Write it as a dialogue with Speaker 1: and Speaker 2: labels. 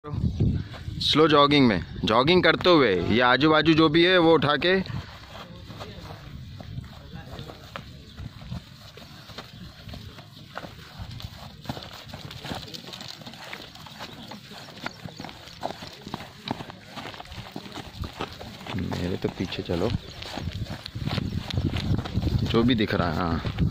Speaker 1: Slow jogging में jogging करते हुए ये आजू बाजू जो भी है वो उठा के मेरे तो पीछे चलो जो भी दिख रहा है। हाँ